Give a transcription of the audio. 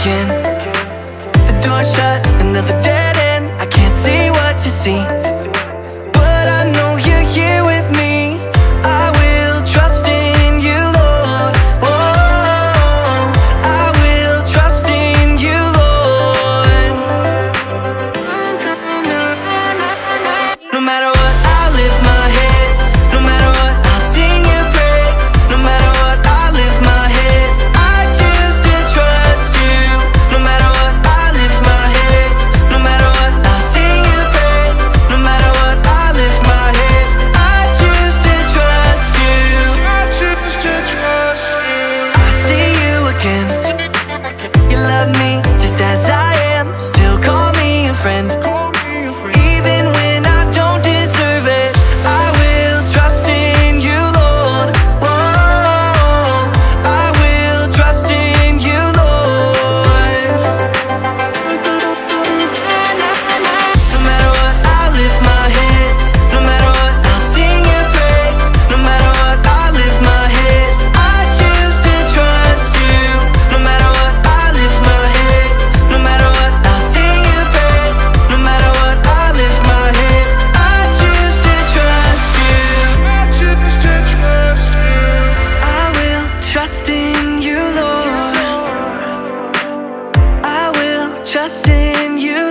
again. The door shut, another dead end. I can't see what you see, but I know you're here with me. I will trust in you, Lord. Oh, I will trust in you, Lord. No matter what, I'll lift my hands. No matter what, I'll sing your praise. No matter what, I'll lift my hands. I choose to trust you. No matter what, I'll lift my hands. No matter what, I'll sing your praise. No matter what, I'll lift my hands. I choose to trust you. I choose to trust you. I see you again. You love me just as I am. Still call me a friend. Even when I don't deserve it, I will trust in you, Lord. Oh, I will trust in you, Lord. No matter what, I'll lift my hands. No matter what, I'll sing your praise. No matter what, I'll lift my hands. I choose to trust you. No matter what, I'll lift my hands. No matter what, I'll sing your praise. No matter what, I'll lift my hands. I choose to trust you. I choose to trust you. I will trust in you, Lord. I will trust in you,